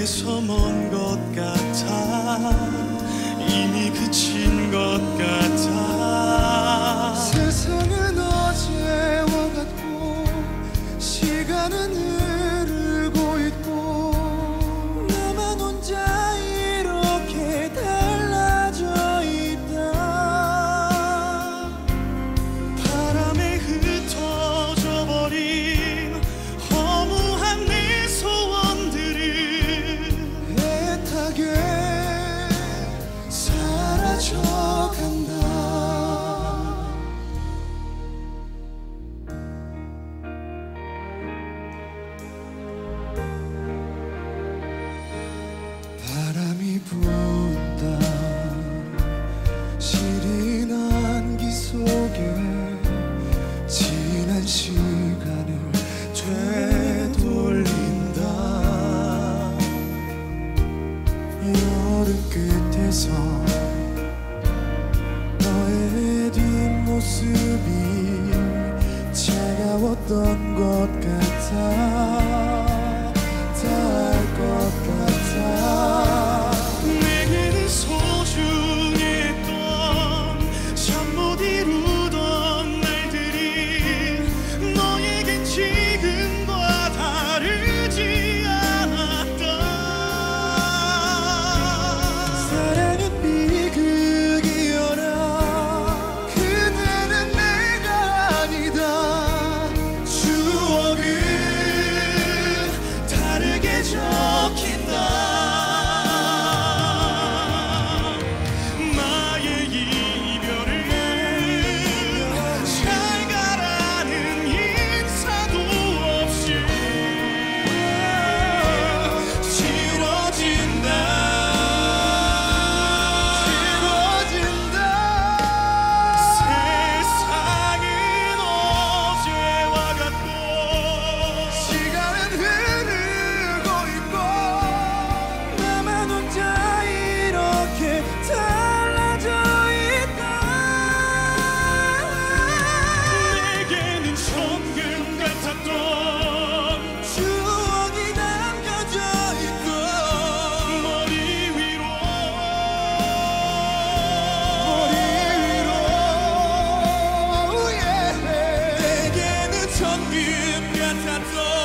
내게서 먼 것 같아 이미 그친 것 같아 세상은 어제와 같고 시간은 흐르고 있고 나만 혼자 이렇게 달라져 있다 바람에 흩어져 버린 허무한 내 소원들을 애타게 사라져간다 바람이 분다 시린 안기 속에 지난 시간을 되돌린다 여름 끝에서 너의 뒷모습이 차가웠던 것 같아 다 알 것 같아 내게는 소중했던 참 못 이루던 날들이 너에겐 지금과 다르지 않았다 사랑은 비극이여라 그대는 내가 아니다 추억은 다르게 적힌다 나의 이별을 잘 가라는 인사도 없이 지워진다 세상은 어제와 같고 시간은 흐르고 있고 나만 혼자 이렇게 달라져 있다 내게는 천금 같았던 추억이 남겨져 있고 머리 위로 내게는 천금 같았던